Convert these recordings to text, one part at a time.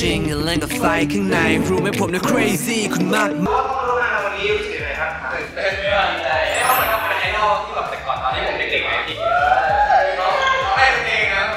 จริงเล่นกับไฟข้างในรู้ไหมผมเนี่ย crazy คุณมากวันนี้รู้สึกยังไงครับตื่นเต้นใจเขาเหมือนกับเป็นไอดอลที่แบบแต่ก่อนตอนที่ผมเด็กๆไงพี่น้องเล่นเองนะ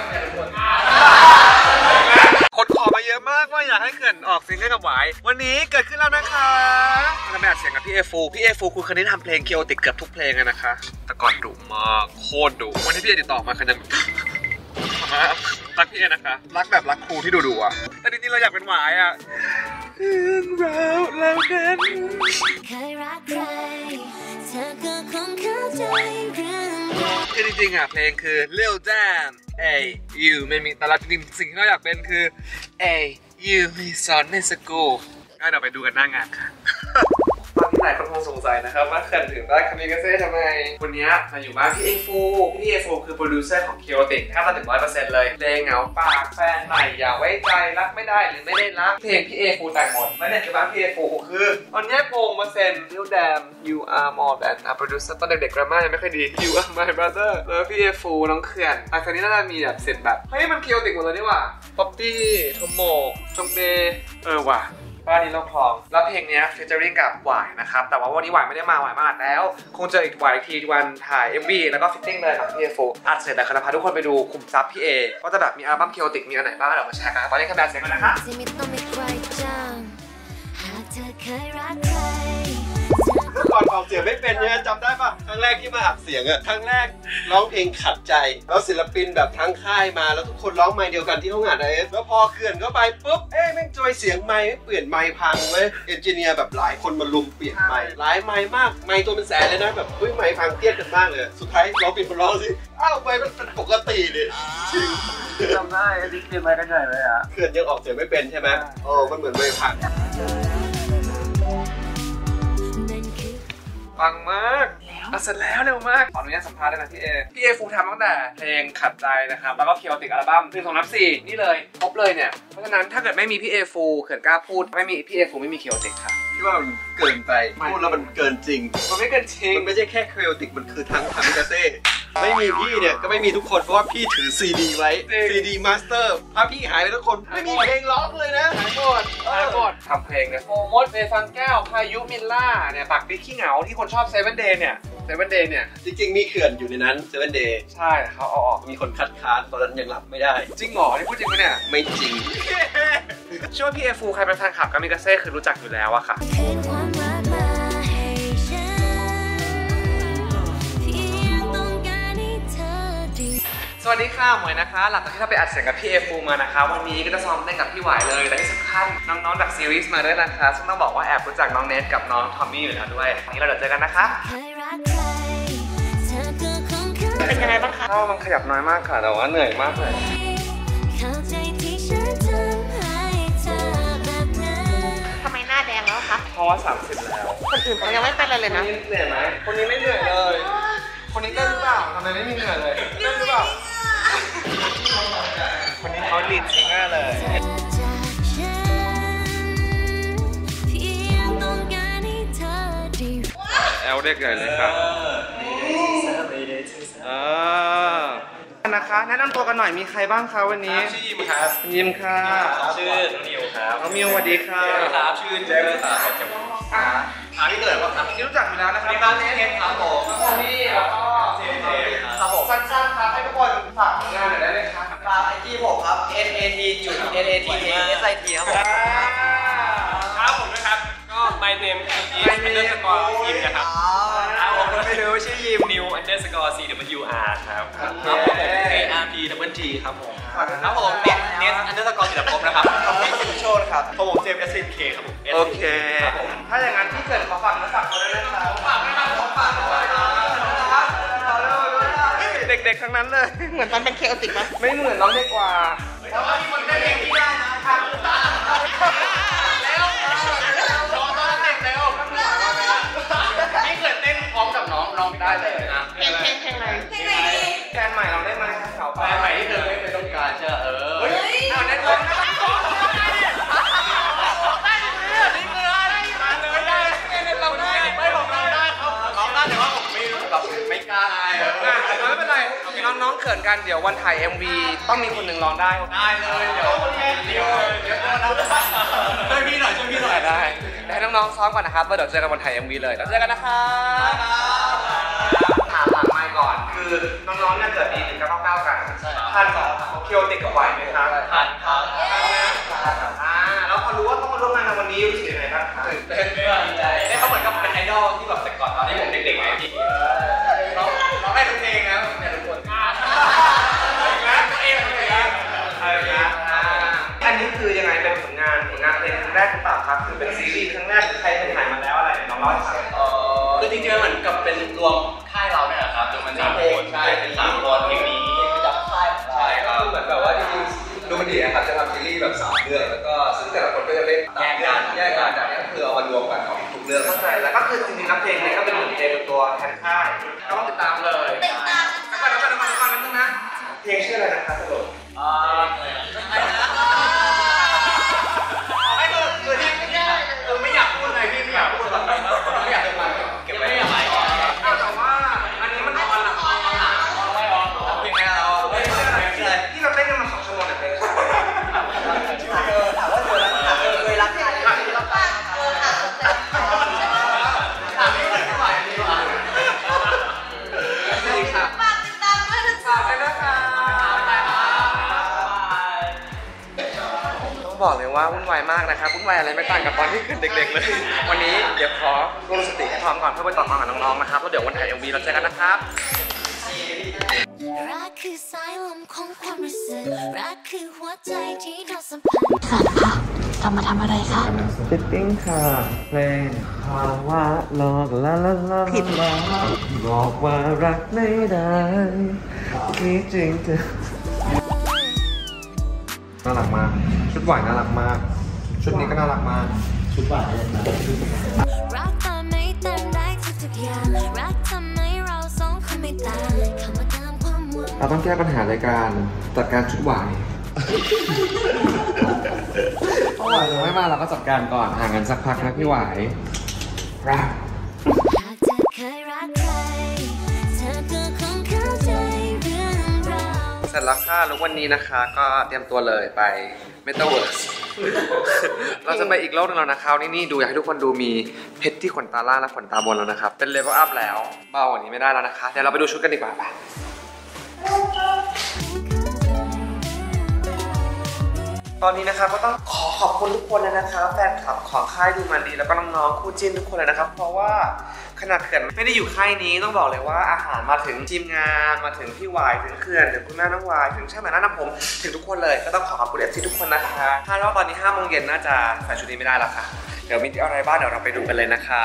คนขอมาเยอะมากว่าอยากให้เกิดออกซิงเกิลกับหวายวันนี้เกิดขึ้นแล้วนะคะเราไปอัดเสียงกับพี่เอฟูคุณคนนี้ทำเพลงเคียวติดเกือบทุกเพลงเลยนะคะแต่ก่อนดุมากโคตรดุวันที่พี่เอติดต่อมาคันยังรักพี่เอนะคะรักแบบรักครูที่ดุอ่ะแต่จริงๆเราอยากเป็นหวายอ่ะเรื่องราวแล้วนั้นเคยรักใครเธอก็คงเข้าใจเรื่องราวคือจริงๆอ่ะเพลงคือ Lil Damn Ay You ไม่มีแต่เราจริงๆสิ่งที่เราอยากเป็นคือ Ay You มีสอนในสกูลงั้นเราไปดูกันหน้างานค่ะตอนนี้หลายคนคงสงสัยนะครับว่าเขินถึงได้คามิกาเซ่ทำไมวันนี้มาอยู่บ้านพี่เอฟูคือโปรดิวเซอร์ของเคียวติกถ้ามาถึง 100% เลยเพลงเหงาปากแฟนใหม่อย่าไว้ใจรักไม่ได้หรือไม่ได้รักเพลงพี่เอฟูแต่งหมดและเนี่ยคือบ้านพี่เอฟูคือวันนี้โปงมาเซ็น Lil Damn You Are More Than a Producer ตอนเด็กๆกราม่ายังไม่ค่อยดี You Are My Brother แล้วพี่เอฟูน้องเขื่อนอันนี้น่าจะมีแบบเสร็จแบบเฮ้ยมันเคียวติกหมดเลยนี่หว่าป๊อปปี้ทอมโมจงเบว่ะบ้านนี้เราคลองแล้วเพลงนี้ฟีเจอริ่งกับหวายนะครับแต่ว่าวันนี้หวายไม่ได้มาหวายมาอัดแล้วคงเจออีกหวายทีวันถ่าย MV แล้วก็ฟิตติ้งเลยของพี่เอฟูอัดเสร็จแล้วคณะพาทุกคนไปดูคุมซับพี่เอว่าจะแบบมีอัลบั้มเคียวติกมีอันไหนบ้างเดี๋ยวมาแชร์กันตอนนี้ขนาดเสียงกันนะคะก่อนออกเสียงไม่เป็นเนี่ยจำได้ปะครั้งแรกที่มาอัดเสียงอะครั้งแรกร้องเพลงขัดใจแล้วศิลปินแบบทั้งค่ายมาแล้วทุกคนร้องไมค์เดียวกันที่ห้องอัดแล้วพอเขื่อนเข้าไปปุ๊บแม่งจอยเสียงไมค์เปลี่ยนไมค์พังเว้ยเอนจิเนียร์แบบหลายคนมาลุมเปลี่ยนไมค์หลายไมค์มากไมค์ตัวเป็นแสนเลยนะแบบไมค์พังเตี้ยกันมากเลยสุดท้ายร้องปิดคนร้องสิไมค์มันเป็นปกติเลยจริงจำได้ดิเปลี่ยนไมค์กันหน่อยเลยอะเขื่อนยังออกเสียงไม่เป็นใช่ไหมมันเหมือนไมค์พังฟังมากเสร็จแล้วเร็วมากขออนุญาตสัมภาษณ์ได้นะพี่เอฟูทำตั้งแต่เพลงขัดใจนะครับแล้วก็เคียวติกอัลบั้ม1 2 3 4นี่เลยครบเลยเนี่ยเพราะฉะนั้นถ้าเกิดไม่มีพี่เอฟูเขื่อนกล้าพูดไม่มีพี่เอฟูไม่มีเคียวติกค่ะที่ว่ามันเกินไปพูดแล้วมันเกินจริงมันไม่เกินจริงมันไม่ใช่แค่เคียวติกมันคือทั้งคามิกาเซ่ไม่มีพี่เนี่ยก็ไม่มีทุกคนเพราะว่าพี่ถือซีดีไว้ซีดีมาสเตอร์ถ้าพี่หายไปทุกคนไม่มีเพลงร้องเลยนะหายหมดทำเพลงเนี่ยโมมดเฟฟังแก้วพายุมิลล่าเนี่ยปากปิ๊กขี้เหงาที่คนชอบเซเว่นเดย์เนี่ยจริงๆมีเขื่อนอยู่ในนั้นเซเว่นเดย์ใช่เขาเอาออกมีคนคัดค้านตอนนั้นยังรับไม่ได้จริงเหรอที่พูดจริงไหมเนี่ยไม่จริงเชื่อว่าพี่เอฟูใครเป็นแฟนคลับกามิกาเซ่คือรู้จักอยู่แล้วอะค่ะสวัสดีค่ะหมวยนะคะหลังจากที่เราไปอัดเสียงกับพี่เอฟูมานะคะวันนี้ก็จะซ้อมเล่นกับพี่หวายเลยแต่ที่สำคัญน้องๆจากซีรีส์มาด้วยนะคะซึ่งต้องบอกว่าแอบรู้จักน้องเนทกับน้องทอมมี่อยู่แล้วด้วยวันนี้เราเจอกันนะคะเป็นยังไงบ้างคะมันขยับน้อยมากค่ะแต่ว่าเหนื่อยมากเลยทำไมหน้าแดงแล้วคะเพราะว่า30แล้วคนอื่นเขายังไม่เป็นเลยนะเหนื่อยไหมคนนี้ไม่เหนื่อยเลยคนนี้เต้นหรือเปล่าทำไมไม่มีเหนื่อยเลยเต้นหรือเปล่าคนนี้เขาลีดซิงเกอร์เลยแอลเด็กใหญ่เลยครับนะคะแนะนำตัวกันหน่อยมีใครบ้างคะวันนี้ชื่อยิมครับยิมค่ะชื่อน้องนิวครับน้องมิวสวัสดีค่ะครับชื่อเจมส์ครับพี่เกิดป่ะครับที่รู้จักอยู่แล้วนะครับพี่บ้านเทนครับผมนี่แล้วก็ครับผมสั้นๆครับให้ทุกคนฝากงานหน่อยได้ไหมครับฝากไอจีผมครับ NAT.NATSIT ครับผมครับผมด้วยครับก็ my name is underscore ยิมนะครับผมไม่รู้ชื่อยิม new underscore CWR ครับครับผม ARPครับผมครับผมเน็ตunderscore ศิลปภพนะครับพี่สุโชตครับผมเจมส์ SNK ครับผมโอเคถ้าอย่างนั้นพี่เกิดขอฝากนะฝากเขาได้ไหมครับฝากนะครับฝากเด็กๆทั้งนั้นเลยเหมือนตอนเป็นเคโอติกไหมไม่เหมือนน้องเด็กกว่าแต่ว่ามีคนเต้นเพลงที่ได้นะครับแล้วร้องเต้นแล้วนี่เกิดเต้นพร้อมกับน้องร้องได้เลยนะเพลงอะไรแฟนใหม่เราได้มาเขาแฟนใหม่ที่เธอไม่เคยต้องการเชื่อเฮ้ยเอาแน่นอนนะนี่คืออะไรมาเลยได้เราได้ไม่ผมเราได้เขาได้แต่ว่าผมไม่รู้แบบไม่กล้าไม่เป็นไรน้องๆขินกันเดี๋ยววันถ่าย MV ต้องมีคนหนึ่งร้องได้ได้เลยเดี๋ยวช่วยพี่หน่อยได้ให้น้องๆซ้อมก่อนนะครับเดี๋ยวเจอกันวันถ่าย MV เลยแล้วเจอกันนะครับถามหลังไมค์ก่อนคือน้องๆเนี่ยเกิดปี1999กันทันเคียวติดกับไหวไหมครับทันครับแล้วพอรู้ว่าต้องมาร่วมงานในวันนี้รู้สึกยังไงบ้างครับตื่นเต้นดีใจเขาเหมือนกับเป็นไอดอลที่แบบแต่ก่อนตอนที่ผมเด็กๆไงพี่ร้องได้ทุกเพลงนะเนี่ยทุกคนอันนี้คือยังไงเป็นผลงานเพลงครั้งแรกหรือเปล่าครับคือเป็นซีรีส์ครั้งแรกใครเป็นถ่ายมาแล้วอะไรน้องเล่าให้ฟังคือจริงๆเหมือนกับเป็นรวมค่ายเราเนี่ยแหละครับจนมัน3 คนใช่เป็น3 คนเพลงนี้จับค่ายของเราใช่ครับเหมือนแบบว่าจริงๆดูมันดีนะครับจะทำซีรีส์แบบ3 เรื่องแล้วก็ซึ่งแต่ละคนก็จะเล่นแยกกันแต่นี่คือเอามารวมกันของทุกเรื่องเข้าใจแล้วก็คือจริงๆแล้วเพลงเนี่ยก็เป็นเหมือนเพลงตัวแทนค่ายก็ต้องติดตามเลยแล้วก็นึงนะเพลงชื่ออะไรนะครับสรุปไม่อยากพูดเลยพี่ไม่อยากพูดไม่อยากเป็นมันเก็บไว้ไม่อยากไปแต่ว่าอันนี้มันออนหลังไม่ออนเพลงเราที่เราเต้นกันมา2 ชั่วโมงเนี่ยเพลงถามว่าเธอเคยรักใครบอกเลยว่าวุ่นวายมากนะครับวุ่นวายอะไรไม่ต่างกับตอนที่ขึ้นเด็กๆเลยวันนี้เดี๋ยวขอรวมสติให้พร้อมก่อนเพื่อไปต่อความกับน้องๆนะครับแล้วเดี๋ยววันถ่าย MV เราเจอกันนะครับรักคือสายลมของความรู้สึกรักคือหัวใจที่เราสัมพันธ์ค่ะเรามาทำอะไรคะฟิตติ้งค่ะเพลงภาวะหลอกลาผิดบอกว่ารักไม่ได้ที่จริงเธอน่ารักมากชุดหวานน่ารักมากชุดนี้ก็น่ารักมากชุดหวานรักทำให้เต็มได้ทุกอย่างรักทำให้เราสองคนไม่ต่างคำว่าตามความหวังเราต้องแก้ปัญหาในการจัดการชุดหวานเพราะหวานยังไม่มาเราก็จัดการก่อนห่างกันสักพักนะพี่หวายรักเสร็จแล้วค่ะแล้ววันนี้นะคะก็เตรียมตัวเลยไป Metaverse เราจะไปอีกโลกนึงแล้วนะคะนี่ดูอยากให้ทุกคนดูมีเพชรที่ขนตาล่างและขนตาบนแล้วนะครับเป็นเลเวลอัพแล้วเบากว่านี้ไม่ได้แล้วนะคะเดี๋ยวเราไปดูชุดกันดีกว่าไปตอนนี้นะครับก็ต้องขอบคุณทุกคนเลยนะครับแฟนคลับของค่ายดูมันดีแล้วก็น้องๆคู่จิ้นทุกคนเลยนะครับเพราะว่าขนาดเขื่อนไม่ได้อยู่ค่ายนี้ต้องบอกเลยว่าอาหารมาถึงทีมงานมาถึงพี่วายถึงเขื่อนถึงคุณแม่น้องวายถึงช่างแต่งหน้าผมถึงทุกคนเลยก็ต้องขอบคุณFCทุกคนนะคะถ้าว่าตอนนี้5 โมงเย็นน่าจะใส่ชุดนี้ไม่ได้แล้วค่ะเดี๋ยวมีอะไรบ้างเดี๋ยวเราไปดูกันเลยนะคะ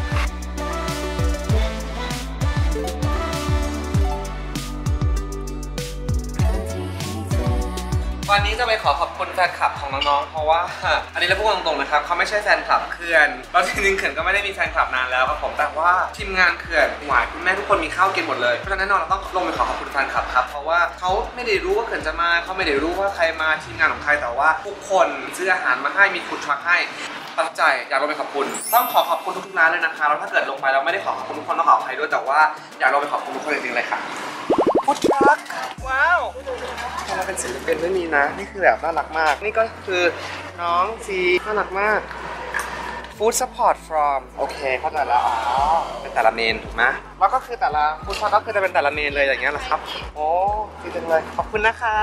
วันนี้จะไปขอบคุณแฟนคลับของน้องๆเพราะว่าอันนี้เราพูดตรงๆนะครับเขาไม่ใช่แฟนคลับเขื่อนเราจริงๆเขื่อนก็ไม่ได้มีแฟนคลับนานแล้วครับผมแต่ว่าทีมงานเขื่อนหวายคุณแม่ทุกคนมีข้าวกินหมดเลยเพราะฉะนั้นแน่นอนเราต้องลงไปขอบคุณแฟนคลับครับเพราะว่าเขาไม่ได้รู้ว่าเขื่อนจะมาเขาไม่ได้รู้ว่าใครมาทีมงานของใครแต่ว่าทุกคนซื้ออาหารมาให้มีฟู้ดทรัคให้ประทับใจอยากลงไปขอบคุณต้องขอบคุณทุกๆร้านเลยนะคะแล้วถ้าเกิดลงไปเราไม่ได้ขอบคุณทุกคนต้องขออภัยด้วยแต่ว่าอยากลงไปขอบคุณทุกคนจริงๆเลยค่ะฟู้ดทรัคว้าวเราเป็นศิลปินไม่มีนะนี่คือแบบน่ารักมากนี่ก็คือน้องซีน่ารักมาก Food Support from โอเคเข้าใจแล้วอ๋อเป็นแต่ละเมนถูกไหมแล้วก็คือแต่ละฟู้ดทรัคก็คือจะเป็นแต่ละเมนเลยอย่างเงี้ยเหรอครับโอ้ดีจังเลยขอบคุณนะคะ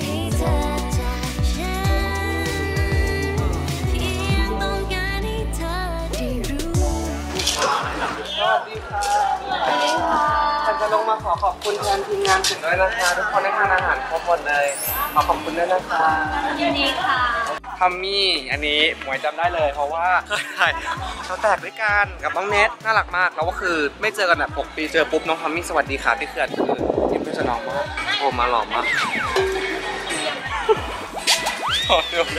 สวัสดีค่ะฉันจะลงมาขอบคุณแทนทีมงานถึงด้วยนะคะทุกคนได้ทานอาหารครบหมดเลยขอบคุณด้วยนะคะยินดีค่ะทัมมี่อันนี้หมวยจำได้เลยเพราะว่าเคยถ่ายเขาแตกด้วยกันกับน้องเนทน่ารักมากแล้วก็คือไม่เจอกันแบบ6 ปีเจอปุ๊บน้องทัมมี่สวัสดีค่ะพี่เขื่อนคือยิ้มเพื่อนน้องมากโอ้มาหล่อมากเดี๋ยว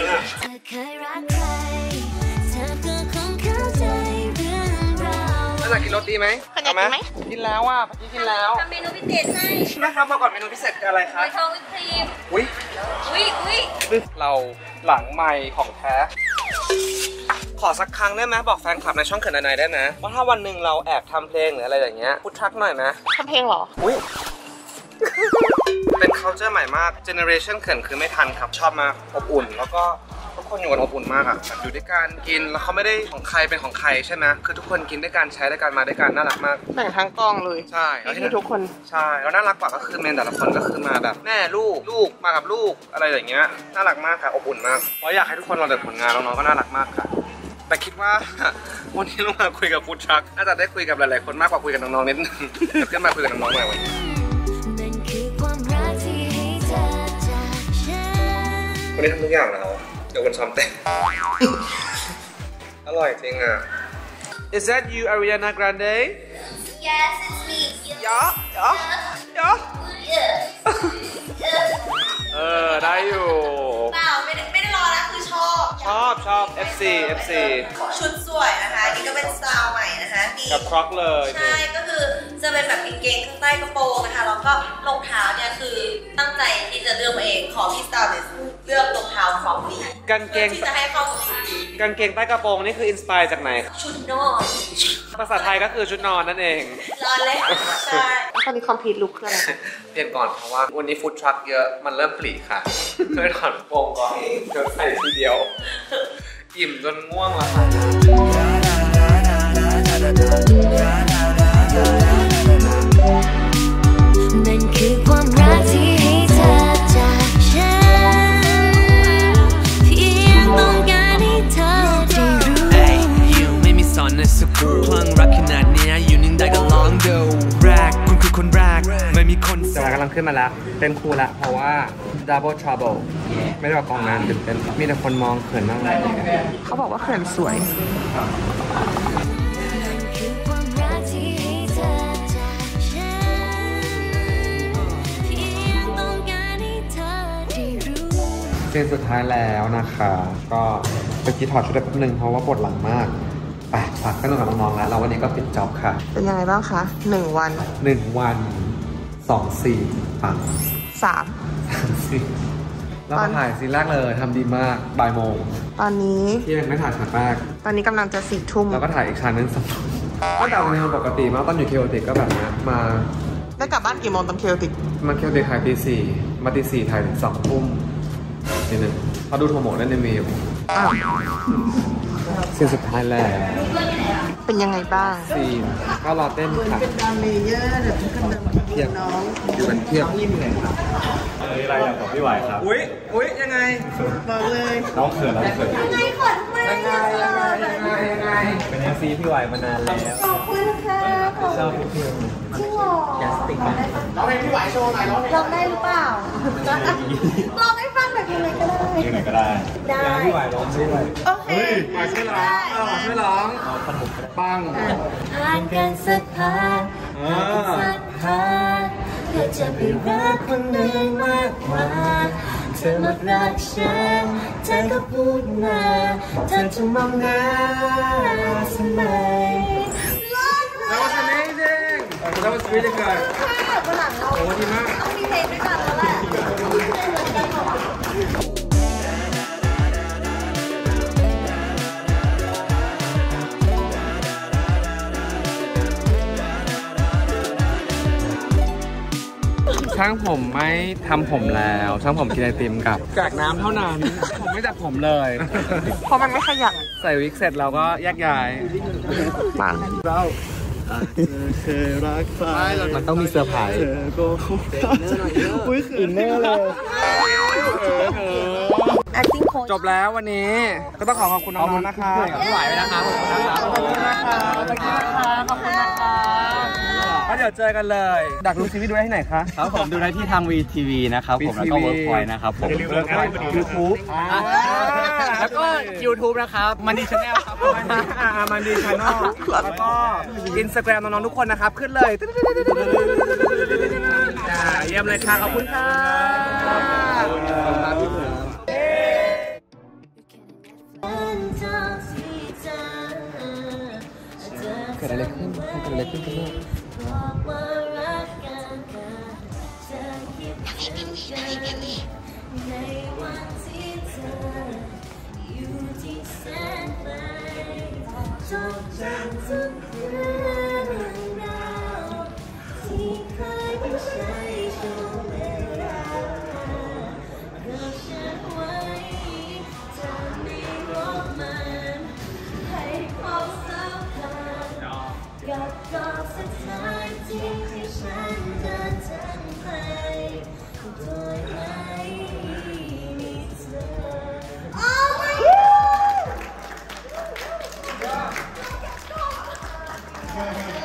อยากกินโรตีไหมเอาไหมกินแล้วอ่ะพี่กินแล้วทำเมนูพิเศษให้นะครับมาก่อนเมนูพิเศษคืออะไรครับทองวิปครีมอุ้ยเราหลังไมค์ของแท้ขอสักครั้งได้ไหมบอกแฟนคลับในช่องเขื่อนนายได้ไหมว่าถ้าวันหนึ่งเราแอบทำเพลงหรืออะไรอย่างเงี้ยพูดทักหน่อยไหมทำเพลงเหรออุ้ยเป็น culture ใหม่มาก generation เขินคือไม่ทันครับชอบมากอบอุ่นแล้วก็ทุกคนอยู่กันอบอุ่นมากอะแบบอยู่ด้วยกันกินแล้วเขาไม่ได้ของใครเป็นของใครใช่ไหมคือทุกคนกินด้วยกันใช้ด้วยกันมาด้วยกันน่ารักมากแบ่งทั้งกองเลยใช่แล้วที่ทุกคนใช่แล้วน่ารักกว่าก็คือเมนแต่ละคนก็คือมาแบบแม่ลูกมากับลูกอะไรอย่างเงี้ยน่ารักมากค่ะอบอุ่นมากเพราะอยากให้ทุกคนรอดูผลงานน้องๆก็น่ารักมากค่ะแต่คิดว่า วันนี้เรามาคุยกับฟู้ดทรัคน่าจะได้คุยกับหลายๆคนมากกว่าคุยกับน้องๆนิดนึงก็มาคุยกับน้องๆหน่อยวันนี้วันนี้ทำทุกอย่างแล้วเดี๋ยววันซ้อมเต้นอร่อยจริงอ่ะ Is that you Ariana Grande Yes, it's me. Yeah ได้อยู่เปล่าไม่ได้รอนะคือชอบ FC ชุดสวยนะคะนี่ก็เป็นสไตล์ใหม่นะคะนี่กับคร็อกเลยใช่ก็คือจะเป็นแบบกางเกงข้างใต้กระโปรงนะคะแล้วก็รองเท้าเนี่ยคือตั้งใจที่จะเลือกมาเองขอพี่สไตล์เนี่ยเลือกรองเท้าคร็อกดีกางเกงที่จะให้เข้ากับชุดนี้กางเกงใต้กระโปรงนี่คืออินสปายจากไหนชุดนอนภาษาไทยก็คือชุดนอนนั่นเองรอเลยใช่ตอนนี้คอมพิวต์ลุกคืออะไรเปลี่ยนก่อนเพราะว่าวันนี้ฟู้ดทรัคเยอะมันเริ่มปลีค่ะเพื่อถอนโปรงก่อนเดี๋ยวใส่ทีเดียวอิ่มจนง่วงแล้วค่ะนั่นคือความรักที่ให้เธอจากฉันเพียงต้องการให้เธอได้รู้ไม่มีสอนในสกูลคลั่งรักขนาดนี้อยู่นิ่งได้ก็ลองดูแรกคุณคือคนแรกไม่มีคนสแต่องกำลังขึ้นมาแล้วเต้นคู่ละเพราะว่า double trouble ไม่ได้ออกกองนานตื่นเต้นมีแต่คนมองเขินมากเลยเขาบอกว่าเขินสวยนั่นคือความรักที่ให้เธอจากฉันเพียงต้องการให้เธอได้รู้เซนสุดท้ายแล้วนะคะก็เมื่อกี้ถอดชุดได้แป๊บนึงเพราะว่าปวดหลังมากไปฝากกันกับน้องๆแล้วเราวันนี้ก็ปิดจ็อบค่ะเป็นยังไงบ้างคะ1 วัน 1 วัน 2-4 ปัง 3 เรามาถ่ายซีนแรกเลยทำดีมากบ่ายโมงตอนนี้ที่ยังไม่ถ่ายฉากแรกตอนนี้กำลังจะ4 ทุ่มแล้วก็ถ่ายอีกฉากนึง2 ทุ่มก็แต่วันนี้ปกติมากตอนอยู่เคโอติกก็แบบนี้มาได้กลับบ้านกี่โมงตอนเคโอติกมาเคโอติกถ่ายตี 4มาตี 4ถ่ายถึง2 ทุ่มทีนึงเขาดูโทโมะเล่นในมีอยู่อ้าวซีนสุดท้ายแล้วเป็นยังไงบ้างซีนก็รอเต้นค่ะเป็นดามเลเยอร์แบบทุกคนเพียบน้องอยู่กันเพียบยิ้มเลยครับอะไรอย่างของพี่ไหวครับอุ้ยยังไงบอกเลยน้องเขินยังไงเป็นเอฟซีพี่ไหวมานานแล้วขอบคุณค่ะชอบทุกเพลงจริงหรอแกสติกมากร้องได้หรือเปล่าร้องให้ฟังแบบยังไงก็ได้เพลงไหนก็ได้พี่ไหวร้องด้วยโอเคมาช่วยร้องช่วยร้องปังผ่านกันสักพักสักพักเพื่อจะไปรักคนอื่นมากกว่าเธอมารักฉันเธอก็พูดมาเธอจะมองหน้าเสมอ That was amazing That was really good วันหลังเราโอ้ดีมากต้องมีเพลงด้วยกันแล้วแหละช่างผมไม่ทำผมแล้วช่างผมกินไอติมกับกากน้ำเท่านั้น ผมไม่จับผมเลยเพราะมันไม่ขยันใส่วิกเสร็จเราก็แยกย้ายปังมันต้องมีเซอร์ไพรส์อินเนอร์เลย acting coach จบแล้ววันนี้ก็ต้องขอบคุณน้องๆนะคะพี่ไหวนะคะขอบคุณนะคะขอบคุณนะคะขอบคุณนะคะก็เดี๋ยวเจอกันเลยดักดูซีรีส์ดูได้ที่ไหนคะครับผมดูได้ที่ทาง VTV นะครับผมแล้วก็ Workpoint นะครับผม YouTube แล้วก็ YouTube นะครับมันดีชาแนลครับมันดีชาแนลแล้วก็ Instagram น้องๆทุกคนนะครับขึ้นเลย เยี่ยมเลยค่ะขอบคุณค่ะเกิดอะไรขึ้นเกิดอะไรขึ้นกันลูกบอกว่ารักกันค่ะเธอคิดถึงกันในวันที่เธออยู่ที่แสนไกลจดจำทุกเรื่องราวที่เคยได้ใช้ช่วงเวลา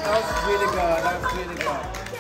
was really good. That was really good.